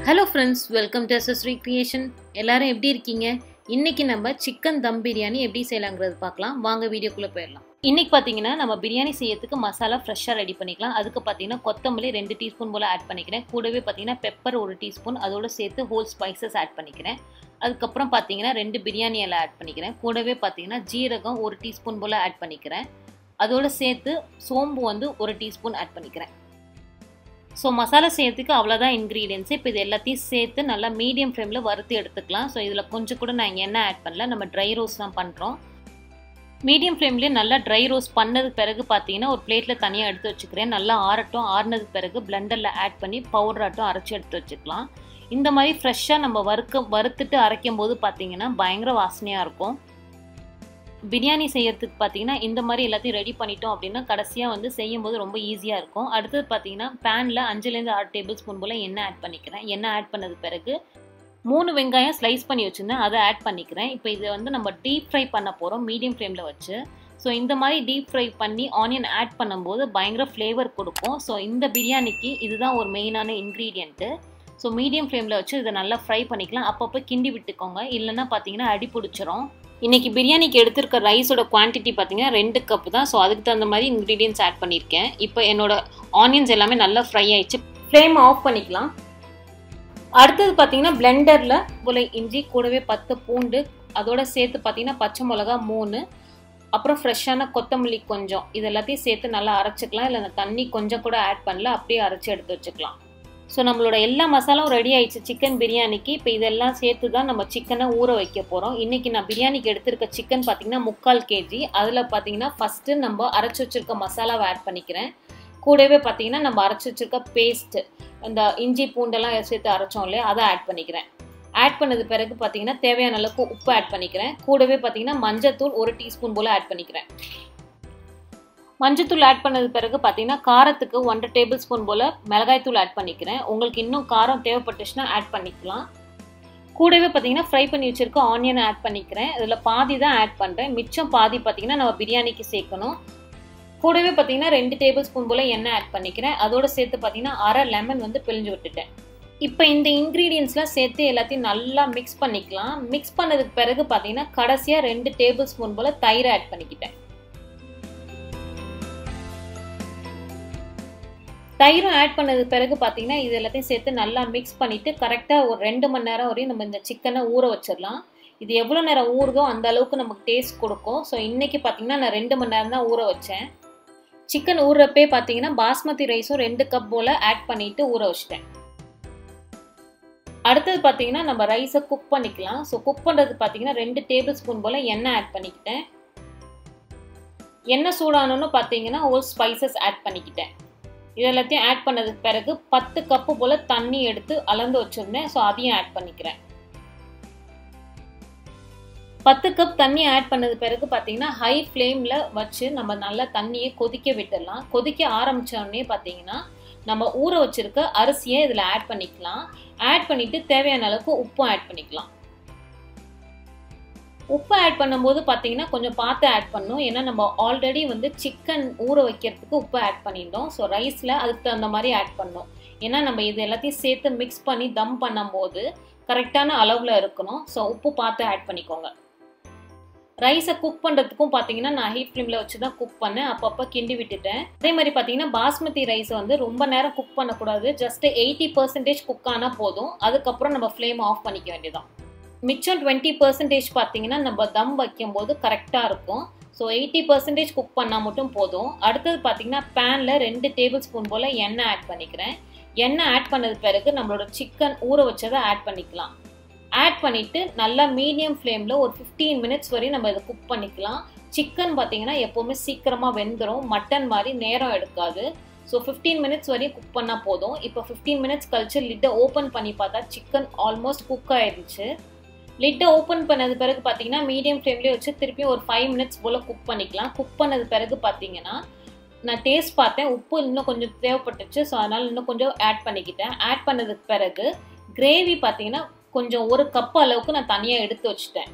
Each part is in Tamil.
Hello friends, welcome to SS Recreation. எல்லாரும் எப்படி இருக்கீங்க? இன்னைக்கு நம்ம சிக்கன் தம் பிரியாணி எப்படி செய்யலாம்ங்கறது பார்க்கலாம். வாங்க வீடியோக்குள்ள போயிரலாம். இன்னைக்கு பாத்தீங்கன்னா நம்ம பிரியாணி செய்யறதுக்கு மசாலா ஃப்ரெஷா ரெடி பண்ணிக்கலாம். அதுக்கு பாத்தீங்கன்னா கொத்தமல்லி 2 டீஸ்பூன் போல ஆட் பண்ணிக்கிறேன். கூடவே பாத்தீங்கன்னா பெப்பர் 1 டீஸ்பூன் அதோட சேர்த்து ஹோல் ஸ்பைசஸ் ஆட் பண்ணிக்கிறேன். அதுக்கு அப்புறம் பாத்தீங்கன்னா 2 பிரியாணி இலை ஆட் பண்ணிக்கிறேன். கூடவே பாத்தீங்கன்னா ஜீரகம் 1 டீஸ்பூன் போல ஆட் பண்ணிக்கிறேன். அதோட சேர்த்து சோம்பு வந்து 1 டீஸ்பூன் ஆட் பண்ணிக்கிறேன். So மசாலா செய்யறதுக்கு அவ்வளவுதான் ingredients. இப்போ இது எல்லாத்தையும் சேர்த்து நல்லா மீடியம் ஃப்ளேம்ல வறுத்து எடுத்துக்கலாம். ஸோ இதில் கொஞ்சம் கூட நான் எண்ணெய் ஆட் பண்ணல, நம்ம ட்ரை ரோஸ்ட் தான் பண்ணுறோம். மீடியம் ஃப்ளேம்லேயே நல்லா ட்ரை ரோஸ்ட் பண்ணதுக்கு பிறகு பார்த்தீங்கன்னா ஒரு பிளேட்டில் தனியாக எடுத்து வச்சுக்கிறேன். நல்லா ஆறுனதுக்கு பிறகு பிளெண்டரில் ஆட் பண்ணி பவுடராட்டம் அரைச்சி எடுத்து வச்சுக்கலாம். இந்த மாதிரி ஃப்ரெஷ்ஷாக நம்ம வறுத்துட்டு அரைக்கும் போது பார்த்தீங்கன்னா பயங்கர வாசனையாக இருக்கும். பிரியாணி செய்யறதுக்கு பார்த்தீங்கன்னா இந்த மாதிரி எல்லாத்தையும் ரெடி பண்ணிட்டோம் அப்படின்னா கடைசியாக வந்து செய்யும்போது ரொம்ப ஈஸியாக இருக்கும். அடுத்தது பார்த்தீங்கன்னா பேனில் 5லேருந்து 6 டேபிள் ஸ்பூன் போல் எண்ணெய் ஆட் பண்ணிக்கிறேன். எண்ணெய் ஆட் பண்ணது பிறகு 3 வெங்காயம் ஸ்லைஸ் பண்ணி வச்சுருந்தேன், அதை ஆட் பண்ணிக்கிறேன். இப்போ இதை வந்து நம்ம டீப் ஃப்ரை பண்ண போகிறோம் மீடியம் ஃப்ளேமில் வச்சு. ஸோ இந்த மாதிரி டீப் ஃப்ரை பண்ணி ஆனியன் ஆட் பண்ணும்போது பயங்கர ஃப்ளேவர் கொடுக்கும். ஸோ இந்த பிரியாணிக்கு இதுதான் ஒரு மெயினான இன்க்ரீடியண்ட்டு. ஸோ மீடியம் ஃப்ளேமில் வச்சு இதை நல்லா ஃப்ரை பண்ணிக்கலாம். அப்பப்போ கிண்டி விட்டுக்கோங்க, இல்லைன்னா பார்த்தீங்கன்னா அடி பிடிச்சிரும். இன்றைக்கி பிரியாணிக்கு எடுத்துருக்க ரைஸோட குவான்டிட்டி பார்த்தீங்கன்னா 2 கப் தான். ஸோ அதுக்கு தகுந்த மாதிரி இன்க்ரீடியன்ஸ் ஆட் பண்ணியிருக்கேன். இப்போ என்னோட ஆனியன்ஸ் எல்லாமே நல்லா ஃப்ரை ஆயிடுச்சு. ஃப்ளேம் ஆஃப் பண்ணிக்கலாம். அடுத்தது பார்த்தீங்கன்னா பிளெண்டரில் போல இஞ்சி, கூடவே 10 பூண்டு, அதோட சேர்த்து பார்த்தீங்கன்னா பச்சை மிளகா 3, அப்புறம் ஃப்ரெஷ்ஷான கொத்தமல்லி கொஞ்சம், இது எல்லாத்தையும் சேர்த்து நல்லா அரைச்சிக்கலாம். இல்லை தண்ணி கொஞ்சம் கூட ஆட் பண்ணல, அப்படியே அரைச்சி எடுத்து வச்சுக்கலாம். ஸோ நம்மளோட எல்லா மசாலாவும் ரெடி ஆயிடுச்சு சிக்கன் பிரியாணிக்கு. இப்போ இதெல்லாம் சேர்த்து தான் நம்ம சிக்கனை ஊற வைக்க போகிறோம். இன்றைக்கி நான் பிரியாணிக்கு எடுத்திருக்க சிக்கன் பார்த்தீங்கன்னா 3/4 kg. அதில் பார்த்தீங்கன்னா ஃபஸ்ட்டு நம்ம அரைச்சி வச்சுருக்க மசாலாவை ஆட் பண்ணிக்கிறேன். கூடவே பார்த்தீங்கன்னா நம்ம அரைச்சி வச்சுருக்க பேஸ்ட்டு, இந்த இஞ்சி பூண்டெல்லாம் சேர்த்து அரைச்சோம் இல்லையா, அதை ஆட் பண்ணிக்கிறேன். ஆட் பண்ணது பிறகு பார்த்தீங்கன்னா தேவையான அளவுக்கு உப்பு ஆட் பண்ணிக்கிறேன். கூடவே பார்த்தீங்கன்னா மஞ்சத்தூள் 1 டீஸ்பூன் போல் ஆட் பண்ணிக்கிறேன். மஞ்சத்தூள் ஆட் பண்ணது பிறகு பார்த்தீங்கன்னா காரத்துக்கு 1 டேபிள் ஸ்பூன் போல் மிளகாய்த்தூள் ஆட் பண்ணிக்கிறேன். உங்களுக்கு இன்னும் காரம் தேவைப்பட்டுச்சுன்னா ஆட் பண்ணிக்கலாம். கூடவே பார்த்தீங்கன்னா ஃப்ரை பண்ணி வச்சுருக்க ஆனியனை ஆட் பண்ணிக்கிறேன். இதில் பாதி தான் ஆட் பண்ணுறேன், மிச்சம் பாதி பார்த்தீங்கன்னா நம்ம பிரியாணிக்கு சேர்க்கணும். கூடவே பார்த்தீங்கன்னா 2 டேபிள் ஸ்பூன் போல் எண்ணெய் ஆட் பண்ணிக்கிறேன். அதோட சேர்த்து பார்த்தீங்கன்னா அரை லெமன் வந்து பிழிஞ்சு விட்டுட்டேன். இப்போ இந்த இன்க்ரீடியன்ஸ்லாம் சேர்த்து எல்லாத்தையும் நல்லா மிக்ஸ் பண்ணிக்கலாம். மிக்ஸ் பண்ணதுக்கு பிறகு பார்த்தீங்கன்னா கடைசியாக 2 டேபிள் ஸ்பூன் போல் தயிர் ஆட் பண்ணிக்கிட்டேன். தயிரும் ஆட் பண்ணது பிறகு பார்த்தீங்கன்னா இது எல்லாத்தையும் சேர்த்து நல்லா மிக்ஸ் பண்ணிவிட்டு கரெக்டாக ஒரு 2 மணி நேரம் வரையும் நம்ம இந்த சிக்கனை ஊற வச்சிடலாம். இது எவ்வளோ நேரம் ஊறுதோ அந்த அளவுக்கு நமக்கு டேஸ்ட் கொடுக்கும். ஸோ இன்றைக்கி பார்த்தீங்கன்னா நான் 2 மணி நேரம் தான் ஊற வச்சேன். சிக்கன் ஊறுறப்பே பார்த்தீங்கன்னா பாஸ்மதி ரைஸும் 2 கப் போல் ஆட் பண்ணிவிட்டு ஊற வச்சிட்டேன். அடுத்தது பார்த்தீங்கன்னா நம்ம ரைஸை குக் பண்ணிக்கலாம். ஸோ குக் பண்ணுறது பார்த்தீங்கன்னா 2 டேபிள் ஸ்பூன் போல் எண்ணெய் ஆட் பண்ணிக்கிட்டேன். எண்ணெய் சூடானோன்னு பார்த்தீங்கன்னா ஹோல் ஸ்பைசஸ் ஆட் பண்ணிக்கிட்டேன். இது எல்லாத்தையும் ஆட் பண்ணதுக்கு பிறகு 10 கப்பு போல் தண்ணி எடுத்து அளந்து வச்சுருந்தேன். ஸோ அதையும் ஆட் பண்ணிக்கிறேன். 10 கப் தண்ணி ஆட் பண்ணது பிறகு பார்த்தீங்கன்னா ஹை ஃப்ளேமில் வச்சு நம்ம நல்லா தண்ணியை கொதிக்க விட்டுடலாம். கொதிக்க ஆரம்பித்தோடனே பார்த்தீங்கன்னா நம்ம ஊற வச்சுருக்க அரிசியை இதில் ஆட் பண்ணிக்கலாம். ஆட் பண்ணிவிட்டு தேவையான அளவுக்கு உப்பும் ஆட் பண்ணிக்கலாம். உப்பு ஆட் பண்ணும்போது பார்த்தீங்கன்னா கொஞ்சம் பார்த்து ஆட் பண்ணணும். ஏன்னா நம்ம ஆல்ரெடி வந்து சிக்கன் ஊற வைக்கிறதுக்கு உப்பு ஆட் பண்ணிட்டோம். ஸோ ரைஸில் அதுக்கு தகுந்த மாதிரி ஆட் பண்ணணும். ஏன்னா நம்ம இது எல்லாத்தையும் சேர்த்து மிக்ஸ் பண்ணி தம் பண்ணும்போது கரெக்டான அளவில் இருக்கணும். ஸோ உப்பு பார்த்து ஆட் பண்ணிக்கோங்க. ரைஸை குக் பண்ணுறதுக்கும் பார்த்தீங்கன்னா நான் ஹை ஃப்ளேமில் வச்சு தான் குக் பண்ணேன். அப்பப்போ கிண்டி விட்டுட்டேன். அதே மாதிரி பார்த்தீங்கன்னா பாஸ்மதி ரைஸை வந்து ரொம்ப நேரம் குக் பண்ணக்கூடாது. ஜஸ்ட் 80% குக் ஆனால் போதும். அதுக்கப்புறம் நம்ம ஃப்ளேம் ஆஃப் பண்ணிக்க வேண்டியதான். மிச்சம் 20% பார்த்தீங்கன்னா நம்ம தம் வைக்கும்போது கரெக்டாக இருக்கும். ஸோ 80% குக் பண்ணால் மட்டும் போதும். அடுத்தது பார்த்தீங்கன்னா பேனில் 2 டேபிள் ஸ்பூன் போல் எண்ணெய் ஆட் பண்ணிக்கிறேன். எண்ணெய் ஆட் பண்ணது பிறகு நம்மளோட சிக்கன் ஊற வச்சதை ஆட் பண்ணிக்கலாம். ஆட் பண்ணிவிட்டு நல்லா மீடியம் ஃப்ளேமில் ஒரு 15 மினிட்ஸ் வரையும் நம்ம இதை குக் பண்ணிக்கலாம். சிக்கன் பார்த்தீங்கன்னா எப்போவுமே சீக்கிரமாக வெந்துடும், மட்டன் மாதிரி நேரம் எடுக்காது. ஸோ 15 மினிட்ஸ் வரையும் குக் பண்ணால் போதும். இப்போ 15 மினிட்ஸ் கழிச்சு லிட்டை ஓப்பன் பண்ணி பார்த்தா சிக்கன் ஆல்மோஸ்ட் குக் ஆயிடுச்சு. லிட்டை ஓப்பன் பண்ணது பிறகு பார்த்தீங்கன்னா மீடியம் ஃப்ளேம்லேயே வச்சு திருப்பியும் ஒரு 5 மினிட்ஸ் போல் குக் பண்ணிக்கலாம். குக் பண்ணது பிறகு பார்த்தீங்கன்னா நான் டேஸ்ட் பார்த்தேன், உப்பு இன்னும் கொஞ்சம் தேவைப்பட்டுச்சு. ஸோ அதனால் இன்னும் கொஞ்சம் ஆட் பண்ணிக்கிட்டேன். ஆட் பண்ணதுக்கு பிறகு கிரேவி பார்த்தீங்கன்னா கொஞ்சம் 1 கப் அளவுக்கு நான் தனியாக எடுத்து வச்சுட்டேன்.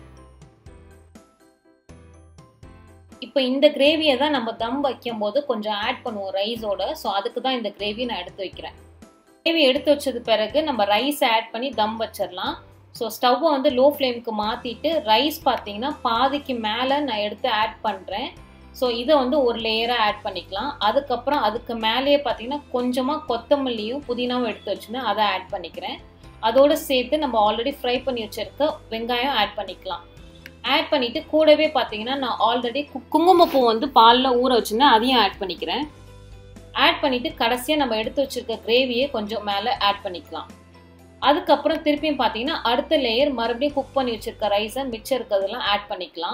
இப்போ இந்த கிரேவியை தான் நம்ம தம் வைக்கும் போது கொஞ்சம் ஆட் பண்ணுவோம் ரைஸோட. ஸோ அதுக்கு தான் இந்த கிரேவி நான் எடுத்து வைக்கிறேன். கிரேவி எடுத்து வச்சது பிறகு நம்ம ரைஸ் ஆட் பண்ணி தம் வச்சிடலாம். ஸோ ஸ்டவ்வை வந்து லோ ஃப்ளேமுக்கு மாற்றிட்டு ரைஸ் பார்த்தீங்கன்னா பாதிக்கு மேலே நான் எடுத்து ஆட் பண்ணுறேன். ஸோ இதை வந்து ஒரு லேயராக ஆட் பண்ணிக்கலாம். அதுக்கப்புறம் அதுக்கு மேலேயே பார்த்தீங்கன்னா கொஞ்சமாக கொத்தமல்லியும் புதினாவும் எடுத்து வச்சுருந்தேன், அதை ஆட் பண்ணிக்கிறேன். அதோடு சேர்த்து நம்ம ஆல்ரெடி ஃப்ரை பண்ணி வச்சுருக்க வெங்காயம் ஆட் பண்ணிக்கலாம். ஆட் பண்ணிவிட்டு கூடவே பார்த்தீங்கன்னா நான் ஆல்ரெடி குங்குமப்பூ வந்து பாலில் ஊற வச்சுருந்தேன், அதையும் ஆட் பண்ணிக்கிறேன். ஆட் பண்ணிவிட்டு கடைசியாக நம்ம எடுத்து வச்சுருக்க கிரேவியை கொஞ்சம் மேலே ஆட் பண்ணிக்கலாம். அதுக்கப்புறம் திருப்பியும் பார்த்தீங்கன்னா அடுத்த லேயர் மறுபடியும் குக் பண்ணி வச்சுருக்க ரைஸை மிச்சம் இருக்கிறதெல்லாம் ஆட் பண்ணிக்கலாம்.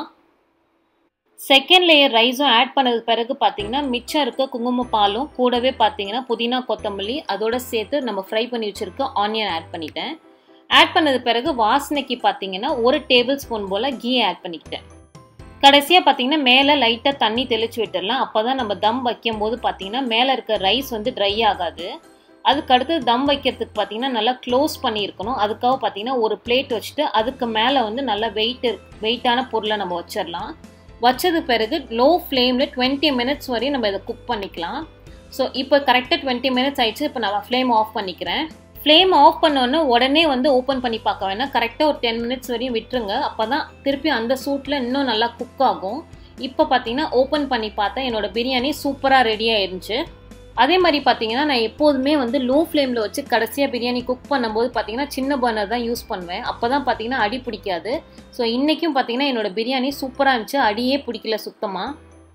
செகண்ட் லேயர் ரைஸும் ஆட் பண்ணது பிறகு பார்த்தீங்கன்னா மிச்சம் இருக்க குங்குமப்பாலும் கூடவே பார்த்தீங்கன்னா புதினா கொத்தமல்லி அதோட சேர்த்து நம்ம ஃப்ரை பண்ணி வச்சுருக்க ஆனியன் ஆட் பண்ணிட்டேன். ஆட் பண்ணது பிறகு வாசனைக்கு பார்த்தீங்கன்னா 1 டேபிள் ஸ்பூன் போல் கீ ஆட் பண்ணிக்கிட்டேன். கடைசியாக பார்த்தீங்கன்னா மேலே லைட்டாக தண்ணி தெளித்து விட்டுடலாம். அப்போ தான் நம்ம தம் வைக்கும் போது பார்த்தீங்கன்னா மேலே இருக்க ரைஸ் வந்து ட்ரை ஆகாது. அதுக்கடுத்து தம் வைக்கிறதுக்கு பார்த்தீங்கன்னா நல்லா க்ளோஸ் பண்ணியிருக்கணும். அதுக்காக பார்த்தீங்கன்னா ஒரு பிளேட் வச்சுட்டு அதுக்கு மேலே வந்து நல்லா வெயிட்டான பொருளை நம்ம வச்சிடலாம். வச்சது பிறகு லோ ஃப்ளேமில் 20 மினிட்ஸ் வரையும் நம்ம இதை குக் பண்ணிக்கலாம். ஸோ இப்போ கரெக்டாக 20 மினிட்ஸ் ஆயிடுச்சு. இப்போ நான் ஃப்ளேம் ஆஃப் பண்ணிக்கிறேன். ஃப்ளேம் ஆஃப் பண்ணோன்னே உடனே வந்து ஓப்பன் பண்ணி பார்க்க வேணாம், கரெக்டாக ஒரு 10 மினிட்ஸ் வரையும் விட்டுருங்க. அப்போ தான் திருப்பி அந்த சூட்டில் இன்னும் நல்லா குக் ஆகும். இப்போ பார்த்தீங்கன்னா ஓப்பன் பண்ணி பார்த்தேன், என்னோட பிரியாணி சூப்பராக ரெடி ஆயிருந்துச்சு. அதே மாதிரி பார்த்தீங்கன்னா நான் எப்போதுமே வந்து லோ ஃப்ளேமில் வச்சு கடைசியாக பிரியாணி குக் பண்ணும்போது பார்த்தீங்கன்னா சின்ன பர்னர் தான் யூஸ் பண்ணுவேன். அப்போ தான் பார்த்தீங்கன்னா அடி பிடிக்காது. ஸோ இன்றைக்கும் பார்த்தீங்கன்னா என்னோட பிரியாணி சூப்பராக இருந்துச்சு, அடியே பிடிக்கல சுத்தமாக.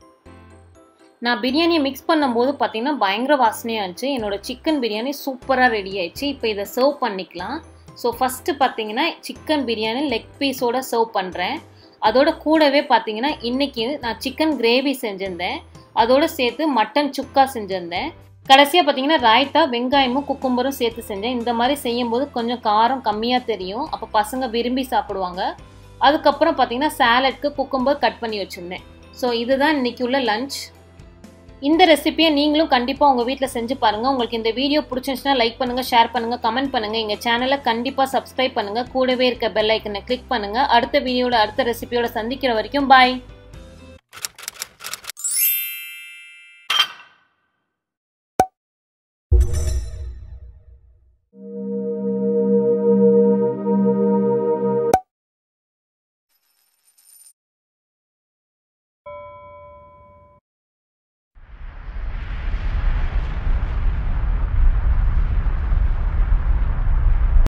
நான் பிரியாணியை மிக்ஸ் பண்ணும்போது பார்த்தீங்கன்னா பயங்கர வாசனையாக இருந்துச்சு. என்னோட சிக்கன் பிரியாணி சூப்பராக ரெடி ஆயிடுச்சு. இப்போ இதை சர்வ் பண்ணிக்கலாம். ஸோ ஃபஸ்ட்டு பார்த்தீங்கன்னா சிக்கன் பிரியாணி லெக் பீஸோட சர்வ் பண்ணுறேன். அதோட கூடவே பார்த்தீங்கன்னா இன்றைக்கி நான் சிக்கன் கிரேவி செஞ்சுருந்தேன், அதோடு சேர்த்து மட்டன் சுக்கா செஞ்சுருந்தேன். கடைசியாக பார்த்தீங்கன்னா ராய்த்தா வெங்காயமும் குக்கும்பரும் சேர்த்து செஞ்சேன். இந்த மாதிரி செய்யும்போது கொஞ்சம் காரம் கம்மியாக தெரியும், அப்போ பசங்க விரும்பி சாப்பிடுவாங்க. அதுக்கப்புறம் பார்த்தீங்கன்னா சாலட்க்கு குக்கும்பர் கட் பண்ணி வச்சுருந்தேன். ஸோ இதுதான் இன்றைக்கி உள்ள லஞ்ச். இந்த ரெசிபியை நீங்களும் கண்டிப்பாக உங்கள் வீட்டில் செஞ்சு பாருங்கள். உங்களுக்கு இந்த வீடியோ பிடிச்சிருந்துச்சுன்னா லைக் பண்ணுங்கள், ஷேர் பண்ணுங்கள், கமெண்ட் பண்ணுங்கள். எங்கள் சேனலை கண்டிப்பாக சப்ஸ்கிரைப் பண்ணுங்கள். கூடவே இருக்க பெல் ஐக்கனை கிளிக் பண்ணுங்கள். அடுத்த வீடியோட அடுத்த ரெசிபியோட சந்திக்கிற வரைக்கும் பாய்.